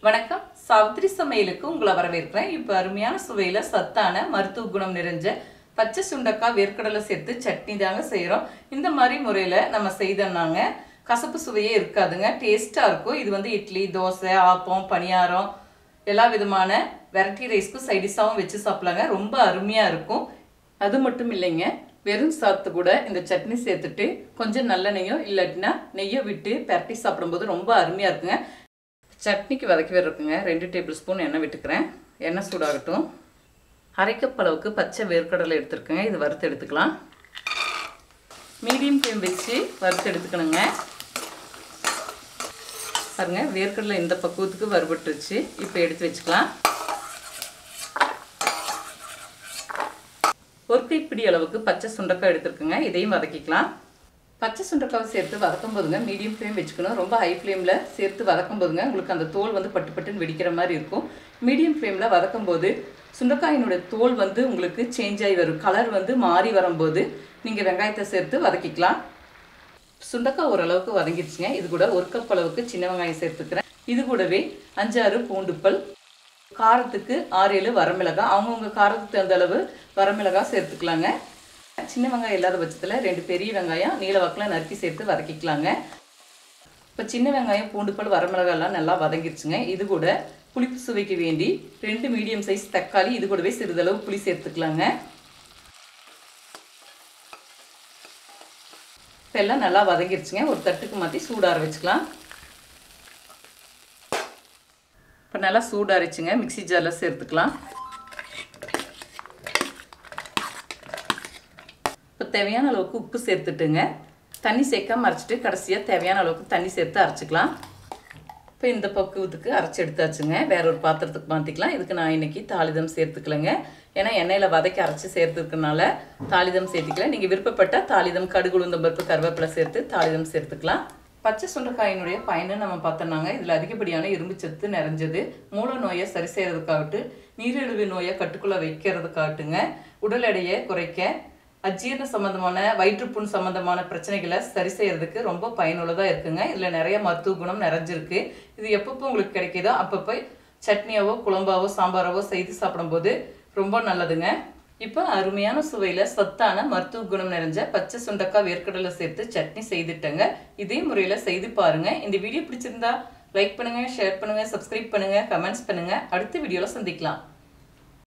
வணக்கம். சாவித்ரி சமையலுக்கு உங்களை வரவேற்கிறேன். இப்போ அருமையான சுவையில் சத்தான மருத்துவ குணம் நிறைஞ்ச பச்சை சுண்டக்காய் வேர்க்கடலை சேர்த்து சட்னி தாங்க செய்கிறோம். இந்த மாதிரி முறையில் நம்ம செய்தோம்னாங்க கசப்பு சுவையே இருக்காதுங்க, டேஸ்ட்டாக இருக்கும். இது வந்து இட்லி, தோசை, ஆப்பம், பணியாரம் எல்லா விதமான வெரைட்டி ரைஸ்க்கும் சைடிஷாகவும் வச்சு சாப்பிடலாங்க. ரொம்ப அருமையாக இருக்கும். அது மட்டும் இல்லைங்க, வெறும் சாத்து கூட இந்த சட்னி சேர்த்துட்டு கொஞ்சம் நல்லெண்ணெயோ இல்லாட்டினா நெய்யோ விட்டு பரட்டி சாப்பிடும்போது ரொம்ப அருமையாக இருக்குங்க. சட்னிக்கு வதக்கி இருக்குங்க. 2 டேபிள் ஸ்பூன் எண்ணெய் விட்டுக்கிறேன். எண்ணெய் சூடாகட்டும். அரை கப் அளவுக்கு பச்சை வேர்க்கடலை எடுத்துருக்குங்க. இது வறுத்து எடுத்துக்கலாம். மீடியம் ஃப்ளேம் வச்சு வறுத்து எடுத்துக்கணுங்க. பாருங்க, வேர்க்கடலை இந்த பக்குவத்துக்கு வறுபட்டுருச்சு. இப்போ எடுத்து வச்சுக்கலாம். ஒரு கைப்பிடி அளவுக்கு பச்சை சுண்டக்காய் எடுத்துருக்குங்க. இதையும் வதக்கிக்கலாம். பச்சை சுண்டக்காவை சேர்த்து வதக்கும் போதுங்க மீடியம் ஃப்ளேம் வச்சுக்கணும். ரொம்ப ஹை ஃப்ளேமில் சேர்த்து வதக்கும் போதுங்க உங்களுக்கு அந்த தோல் வந்து பட்டு பட்டுன்னு வெடிக்கிற மாதிரி இருக்கும். மீடியம் ஃப்ளேமில் வதக்கும் போது சுண்டக்காயினுடைய தோல் வந்து உங்களுக்கு சேஞ்ச் ஆகி வரும். கலர் வந்து மாறி வரும்போது நீங்கள் வெங்காயத்தை சேர்த்து வதக்கிக்கலாம். சுண்டக்காய் ஓரளவுக்கு வதங்கிடுச்சுங்க. இது கூட 1 கப் அளவுக்கு சின்ன வெங்காயம் சேர்த்துக்கிறேன். இது கூடவே 5-6 பூண்டுப்பல், காரத்துக்கு 6-7 வரமிளகாய், அவங்கவுங்க காரத்துக்கு தகுந்த அளவு வரமிளகாய் சேர்த்துக்கலாங்க. சின்ன வெங்காயம் இல்லாத பட்சத்தில் 2 பெரிய வெங்காயம் நீல வாக்கில் நறுக்கி சேர்த்து வதக்கிக்கலாங்க. இப்போ சின்ன வெங்காயம், பூண்டுப்பல், வரமிளகாய் எல்லாம் நல்லா வதங்கிடுச்சுங்க. இது கூட புளிப்பு சுவைக்கு வேண்டி 2 மீடியம் சைஸ் தக்காளி, இது கூடவே சிறிதளவு புளி சேர்த்துக்கலாங்க. இப்போ எல்லாம் நல்லா வதங்கிடுச்சுங்க. ஒரு தட்டுக்கு மாற்றி சூடார வச்சுக்கலாம். இப்போ நல்லா சூடாரிச்சுங்க. மிக்சி ஜாரில் சேர்த்துக்கலாம். தேவையான அளவுக்கு உப்பு சேர்த்துட்டுங்க. தண்ணி சேர்க்காம அரைச்சிட்டு கடைசியாக தேவையான அளவுக்கு தண்ணி சேர்த்து அரைச்சிக்கலாம். இப்போ இந்த பக்குவத்துக்கு அரைச்சி எடுத்தாச்சுங்க. வேற ஒரு பாத்திரத்துக்கு மாற்றிக்கலாம். இதுக்கு நான் இன்னைக்கு தாளிதம் சேர்த்துக்கலைங்க. ஏன்னா எண்ணெயில் வதக்கி அரைச்சி சேர்த்துக்கிறதுனால தாளிதம் சேர்த்துக்கல. நீங்கள் விருப்பப்பட்ட தாளிதம், கடுகு, உளுந்தம் பருப்பு, கருவேப்பிலை சேர்த்து தாளிதம் சேர்த்துக்கலாம். பச்சை சுண்டைக்காயினுடைய பயனை நம்ம பார்த்தோம்னாங்க, இதில் அதிகப்படியான இரும்பு சத்து நிறைஞ்சது. மூல நோயை சரி செய்கிறதுக்காகட்டும், நீரிழிவு நோயை கட்டுக்குள்ளே வைக்கிறதுக்காகட்டுங்க, உடல் எடையை குறைக்க, அஜீரண சம்பந்தமான, வயிற்றுப்புண் சம்பந்தமான பிரச்சனைகளை சரி செய்யறதுக்கு ரொம்ப பயனுள்ளதாக இருக்குங்க. இதில் நிறைய மருத்துவ குணம் நிறைஞ்சிருக்கு. இது எப்பப்போ உங்களுக்கு கிடைக்கிதோ அப்பப்போ சட்னியாவோ, குழம்பாவோ, சாம்பாராவோ செய்து சாப்பிடும்போது ரொம்ப நல்லதுங்க. இப்போ அருமையான சுவையில் சத்தான மருத்துவ குணம் நிறைஞ்ச பச்சை சுண்டக்காய் வேர்க்கடலை சேர்த்து சட்னி செய்துட்டேங்க. இதே முறையில் செய்து பாருங்க. இந்த வீடியோ பிடிச்சிருந்தா லைக் பண்ணுங்க, ஷேர் பண்ணுங்க, சப்ஸ்கிரைப் பண்ணுங்க, கமெண்ட்ஸ் பண்ணுங்க. அடுத்த வீடியோவில் சந்திக்கலாம்.